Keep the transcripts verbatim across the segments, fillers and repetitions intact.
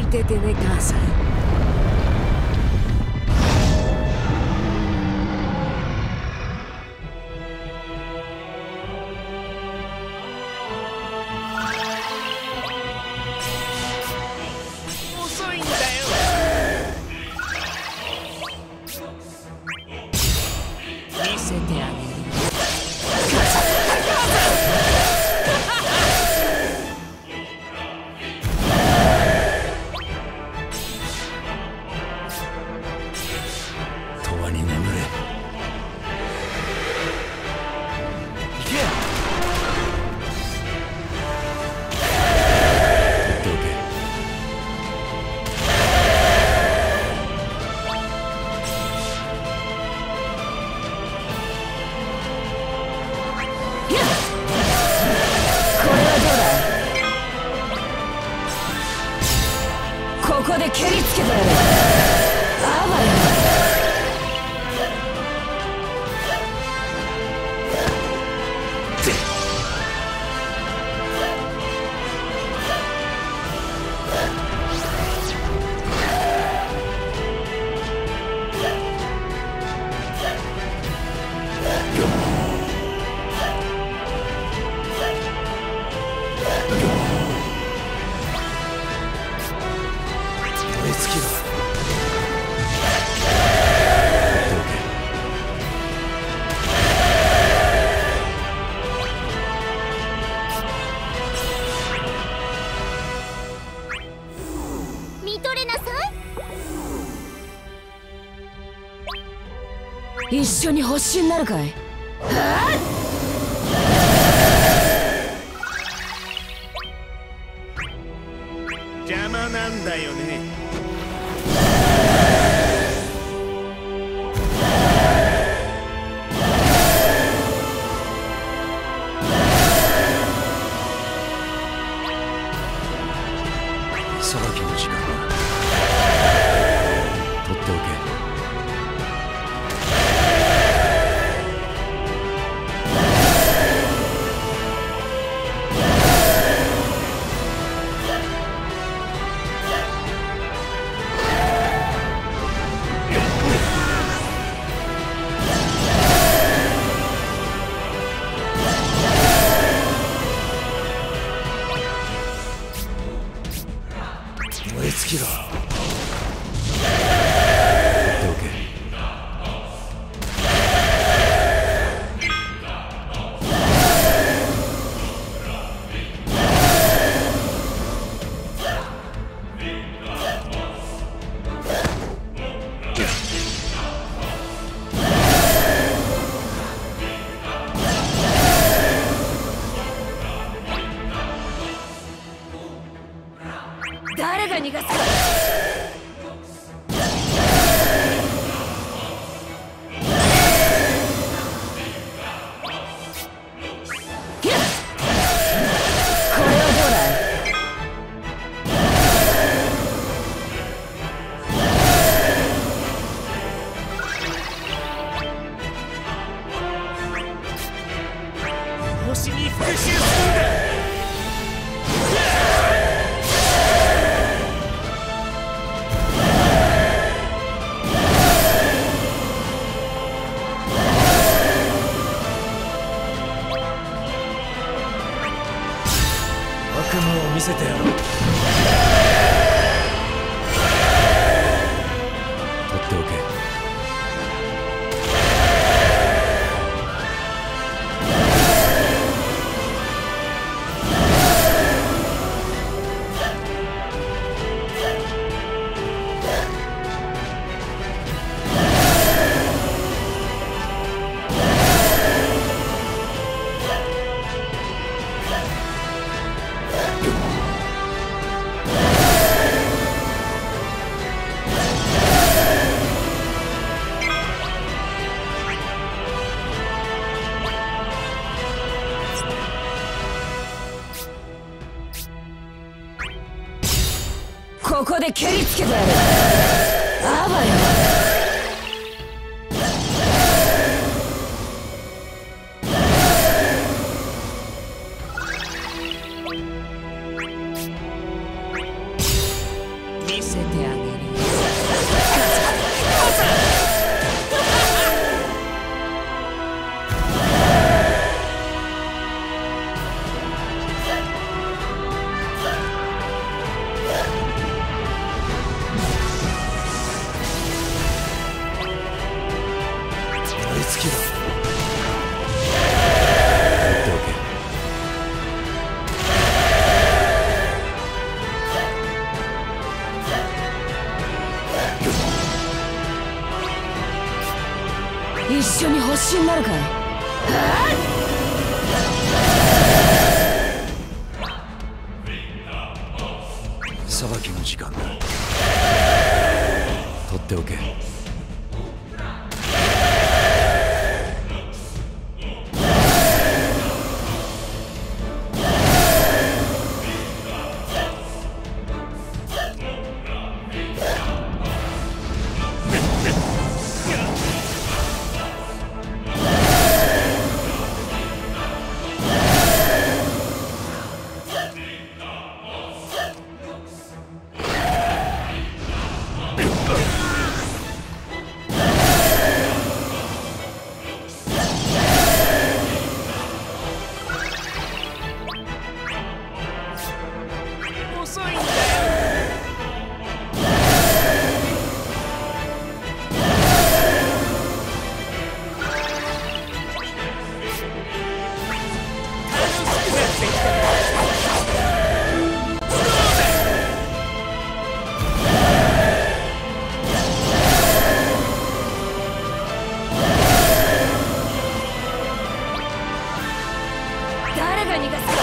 いててね母さん。 遅いんだよ。見せてあげる。 永遠に眠れ。行け。取っておけ。 ここで蹴りつけてやる。あばよ。 燃え尽きろ。 見とれなさ一緒に星になるかい。は邪魔なんだよね。 裁きの時間だ。取っておけ。燃え尽きろ。取っておけ。 誰が逃がすか。ひゃっ、これはどうだ。 星に復讐するんだ。 悪夢を見せてやろう。取っておけ。 ここで蹴りつけてやる。あばよ。 しになるかい。 裁きの時間だ。取っておけ。 遅いんだよ。 誰が逃がすか。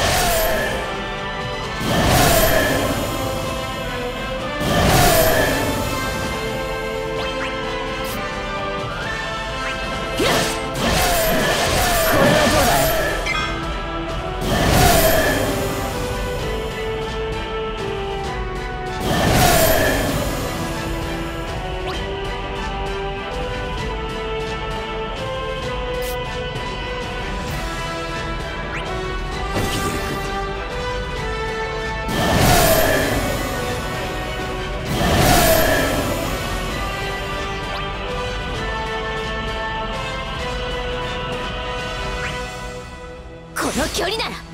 この距離なら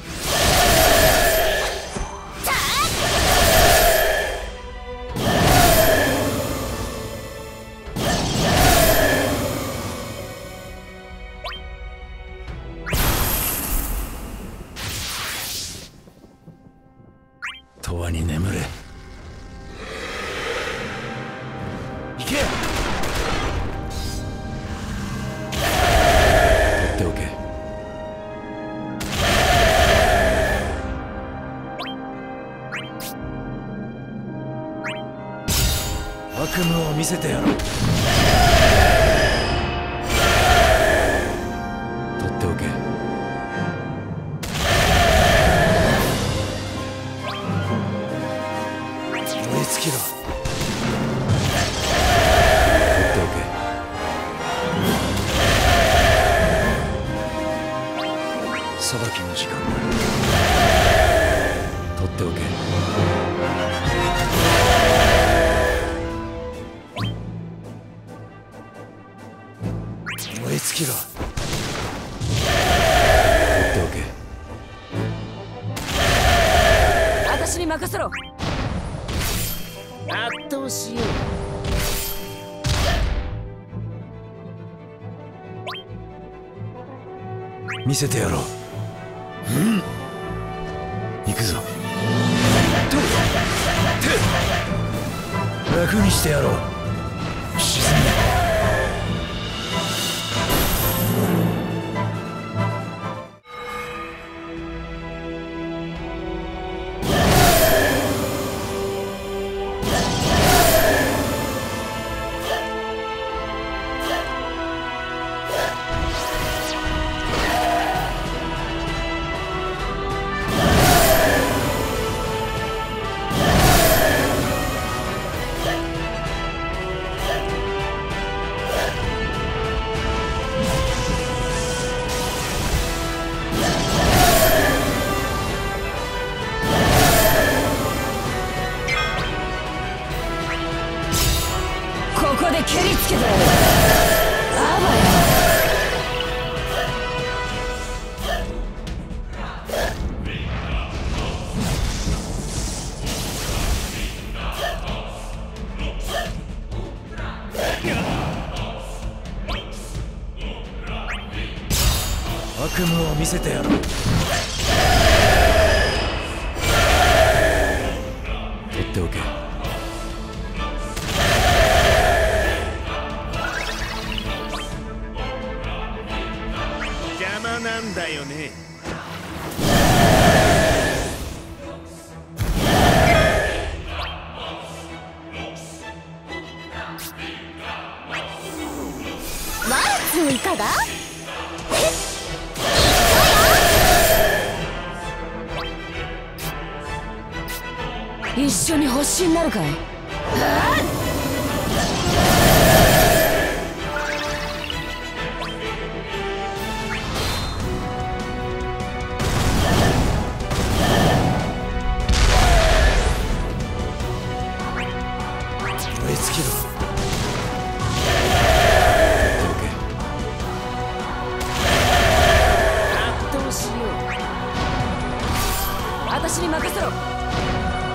永遠に眠れ。行け。取っておけ。悪夢を見せてやろう。取っておけ。燃え尽きろ。取っておけ。裁きの時間だ。取っておけ。燃え尽きろ。取っておけ。 私に任せろ。 圧倒しよう。 見せてやろう。うん行くぞ。楽にしてやろう。沈め。 ここで蹴りつけてやる。あばよ。 悪夢を見せてやろう。取っておけ。 が一緒に星になるかい。 燃え尽きろ。 圧倒しよう。私に任せろ。